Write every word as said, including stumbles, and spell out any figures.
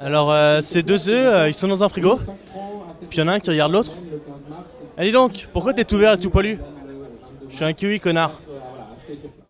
Alors, euh, ces deux œufs, euh, ils sont dans un frigo. Puis il y en a un qui regarde l'autre. Allez donc, pourquoi t'es tout vert et tout poilu? Je suis un kiwi, connard.